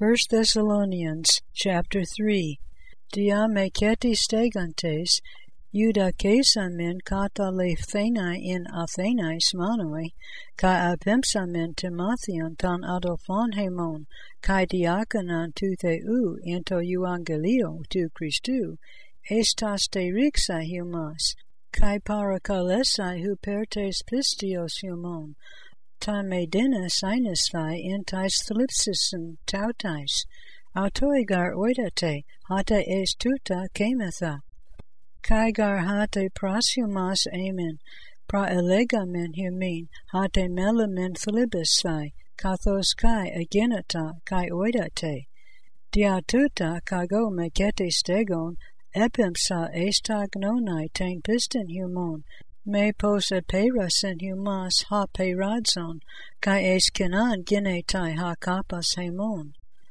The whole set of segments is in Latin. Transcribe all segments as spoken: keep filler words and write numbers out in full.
First Thessalonians chapter three. Dia meketi stegantes, eudakesamen kata lefthenai in athenai smanoi, kai apemsamen Timotheon ton adelphon hemon, kai diakonon tu theu into euangelio tu Christu, estas te rixa humas, kai parakalesai hupertes pistios humon, ta medina sinus thai in tais thlipsism tautais, autoigar oidate, hate es tuta kemetha. Kai gar hate prasumas amen, pra elegamen humin, hate melamen thlibis thai, kathos kai agenata kai oidate. Dia tuta kago mekete stegon, epimsa estagnonai ten piston humon, me pos eperasin humas ha peradzon, kai es kinan ginetai ha kapas hemon.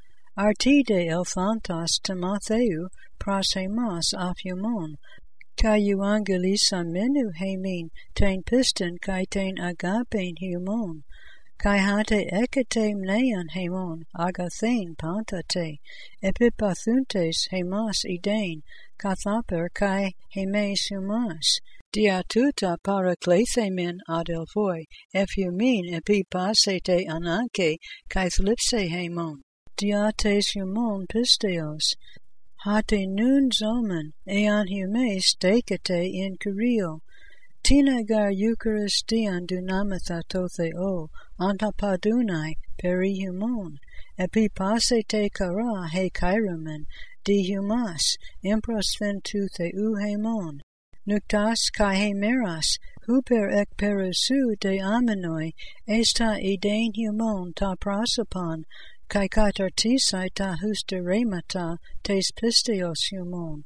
Artide elthantas Timotheu pras hemas af humon, kai euangelisa menu hemin ten piston kai ten agapen humon, kai hate ekete mnean hemon, agathen pantate, epipathuntes hemas idein, kathaper kai hemes humas. Dia tuta paraklethemen adelphoi, efumin epipasete ananke kai thlipse hemon. Dia tes humon pisteos. Hate nun zomen, ean humes dekete in kurio. Tina gar eucharistian dunamitha totheo, antapadunai peri humon, epipasete kara he kairamen, di humas, improsthen tu theu hemon. Nuktas kai hemeras, huper ek perusu de amenoi, esta idein humon ta prosopon, kai katartisai ta husteremata tes pisteos humon.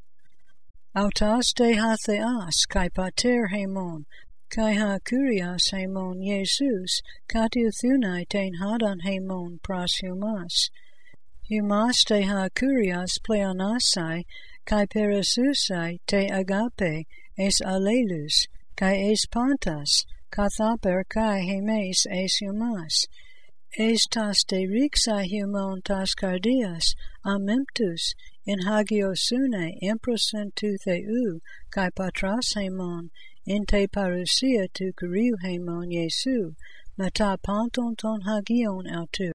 Autas de hatheas, kai pater hemon, kai ha kurias hemon Jesus, katiuthunai ten hadan hemon pras humas. Humas te ha kurias pleonasai, kai peresusai te agape, es alelus, kai es pantas, kathaper kai hemes es humas. Es tas de rixa humon tas cardias, amemptus, in hagiosune improsen tu theu, kai patras hemon, in te parousia tu kuriu hemon Jesu, meta panton ton hagion autu.